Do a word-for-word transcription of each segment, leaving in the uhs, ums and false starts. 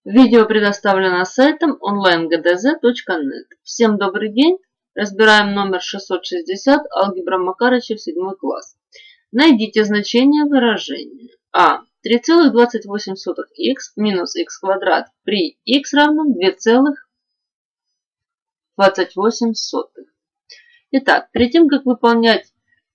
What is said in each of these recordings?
Видео предоставлено сайтом онлайн гэ дэ зэ точка нет. Всем добрый день! Разбираем номер шестьсот шестьдесят, алгебра Макарыча, седьмой класс. Найдите значение выражения. А. три целых двадцать восемь сотых х минус х квадрат при х равном два целых двадцать восемь сотых. Итак, перед тем, как выполнять,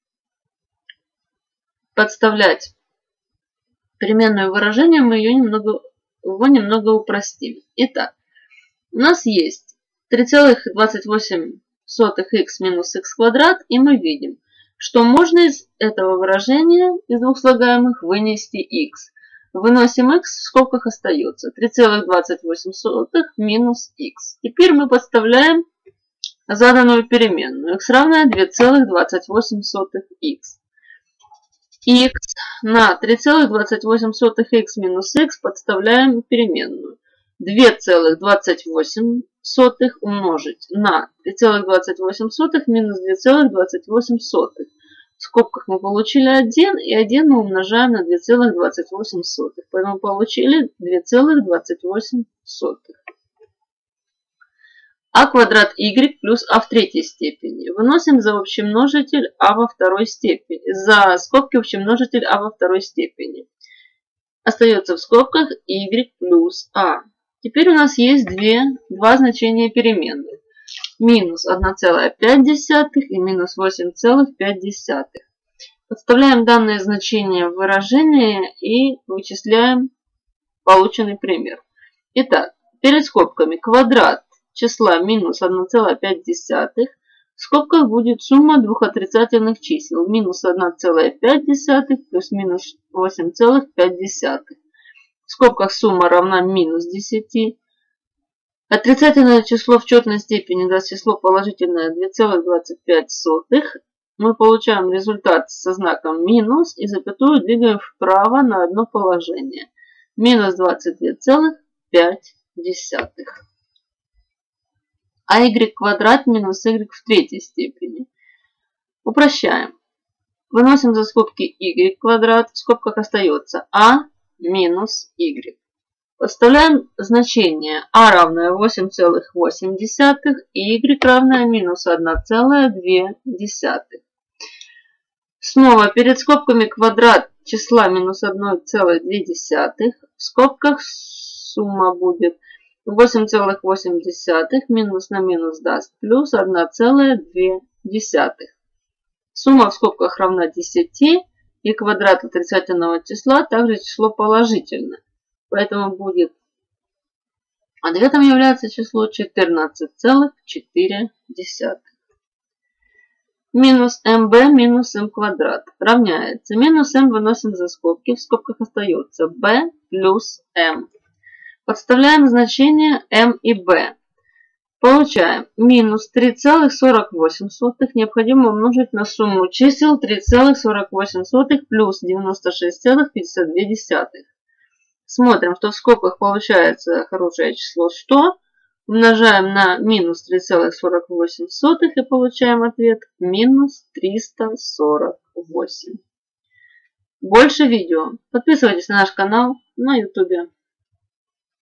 подставлять переменное выражение, мы ее немного, его немного упростим. Итак, у нас есть три целых двадцать восемь сотых х минус х квадрат, и мы видим, что можно из этого выражения, из двух слагаемых, вынести х. Выносим х, в скобках остается три целых двадцать восемь сотых минус х. Теперь мы подставляем заданную переменную. Х равная два целых двадцать восемь сотых х. Х на три целых двадцать восемь сотых х минус х подставляем переменную. два целых двадцать восемь сотых умножить на три целых двадцать восемь сотых минус два целых двадцать восемь сотых. В скобках мы получили один, и один мы умножаем на два целых двадцать восемь сотых. Поэтому получили два целых двадцать восемь сотых. А квадрат y плюс а в третьей степени. Выносим за общий множитель а во второй степени. За скобки общий множитель а во второй степени. Остается в скобках y плюс а. Теперь у нас есть две, два значения переменных. Минус одна целая пять десятых и минус восемь целых пять десятых. Подставляем данные значения в выражение и вычисляем полученный пример. Итак, перед скобками квадрат числа минус одна целая пять десятых. В скобках будет сумма двух отрицательных чисел. Минус одна целая пять десятых плюс минус восемь целых пять десятых. В скобках сумма равна минус десяти. Отрицательное число в четной степени даст число положительное два целых двадцать пять сотых. Мы получаем результат со знаком минус и запятую двигаем вправо на одно положение. Минус двадцать два целых пять десятых. А y квадрат минус y в третьей степени. Упрощаем. Выносим за скобки y квадрат. В скобках остается а минус y. Подставляем значение а равное восемь целых восемь десятых и y равное минус одна целая две десятых. Снова перед скобками квадрат числа минус одна целая две десятых. В скобках сумма будет восемь целых восемь десятых минус на минус даст плюс одна целая две десятых. Сумма в скобках равна десяти, и квадрат отрицательного числа также число положительное. Поэтому будет ответом является число четырнадцать целых четыре десятых. Минус mb минус m квадрат равняется. Минус m выносим за скобки. В скобках остается b плюс m. Подставляем значения m и b. Получаем минус три целых сорок восемь сотых необходимо умножить на сумму чисел три целых сорок восемь сотых плюс девяносто шесть целых пятьдесят две десятых. Смотрим, что в скобках получается хорошее число сто. Умножаем на минус три целых сорок восемь сотых и получаем ответ минус триста сорок восемь. Больше видео. Подписывайтесь на наш канал на ютубе.